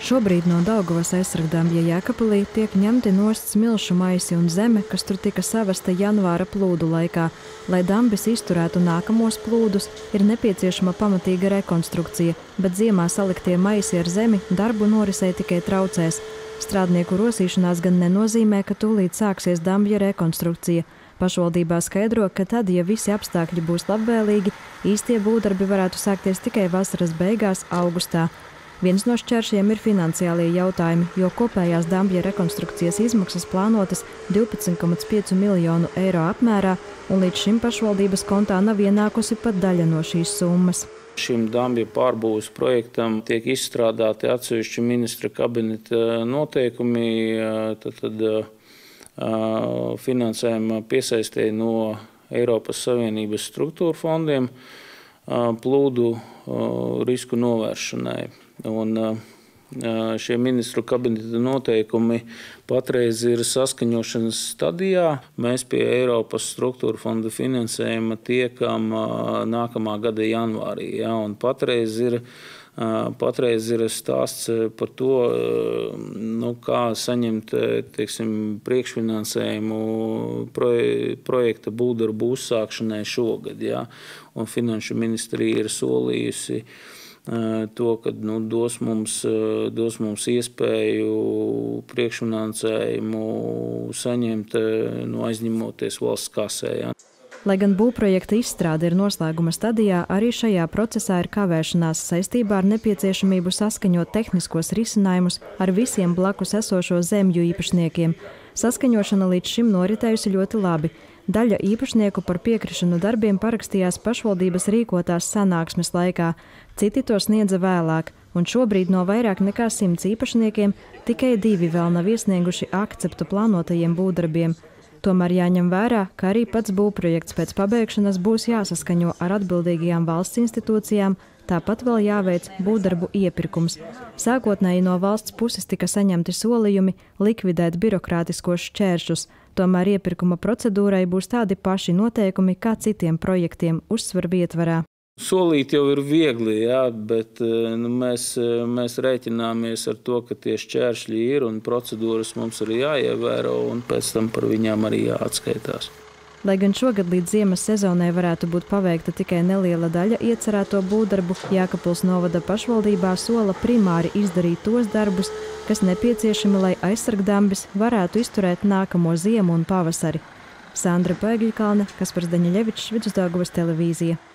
Šobrīd no Daugavas aizsargdambja Jēkabpilī tiek ņemti nost smilšu maisi un zeme, kas tur tika savesta janvāra plūdu laikā. Lai dambis izturētu nākamos plūdus, ir nepieciešama pamatīga rekonstrukcija, bet ziemā saliktie maisi ar zemi darbu norisei tikai traucēs. Strādnieku rosīšanās gan nenozīmē, ka tūlīt sāksies dambja rekonstrukcija. Pašvaldībā skaidro, ka tad, ja visi apstākļi būs labvēlīgi, īstie būvdarbi varētu sākties tikai vasaras beigās, augustā. Viens no šķēršļiem ir finansiālie jautājumi, jo kopējās dambja rekonstrukcijas izmaksas plānotas 12,5 miljonu eiro apmērā, un līdz šim pašvaldības kontā nav ienākusi pat daļa no šīs summas. Šim dambja pārbūves projektam tiek izstrādāti atsevišķi ministra kabineta noteikumi, finansējuma piesaistē no Eiropas Savienības struktūra fondiem plūdu risku novēršanai. Un šie ministru kabineta noteikumi patreiz ir saskaņošanas stadijā. Mēs pie Eiropas struktūra fonda finansējuma tiekam nākamā gada janvārī. Ja, un patreiz ir stāsts par to, kā saņemt priekšfinansējumu projekta būvdarbu uzsākšanai šogad. Ja, un Finanšu ministrija ir solījusi to, ka dos mums iespēju priekšfinansējumu saņemt, aizņemoties valsts kasē. Ja. Lai gan būvprojekta izstrāde ir noslēguma stadijā, arī šajā procesā ir kavēšanās saistībā ar nepieciešamību saskaņot tehniskos risinājumus ar visiem blakus esošo zemju īpašniekiem. Saskaņošana līdz šim noritējusi ļoti labi. Daļa īpašnieku par piekrišanu darbiem parakstījās pašvaldības rīkotās sanāksmes laikā, citi to sniedza vēlāk, un šobrīd no vairāk nekā 100 īpašniekiem tikai 2 vēl nav iesnieguši akceptu plānotajiem būvdarbiem. Tomēr jāņem vērā, ka arī pats būvprojekts pēc pabeigšanas būs jāsaskaņo ar atbildīgajām valsts institūcijām, tāpat vēl jāveic būvdarbu iepirkums. Sākotnēji no valsts puses tika saņemti solījumi likvidēt birokrātiskos šķēršļus, tomēr iepirkuma procedūrai būs tādi paši noteikumi kā citiem projektiem uzsvaru ietvarā. Solīt jau ir viegli, jā, bet mēs rēķināmies ar to, ka tie šķēršļi ir un procedūras mums ir jāievēro un pēc tam par viņām arī jāatskaitās. Lai gan šogad līdz ziemas sezonai varētu būt paveikta tikai neliela daļa iecerēto būvdarbu, Jēkabpils novada pašvaldībā sola primāri izdarīt tos darbus, kas nepieciešami, lai aizsargdambis varētu izturēt nākamo ziemu un pavasari. Sandra Pēgļkalne, Kaspars Daņeļevičs, Vidusdaugavas televīzija.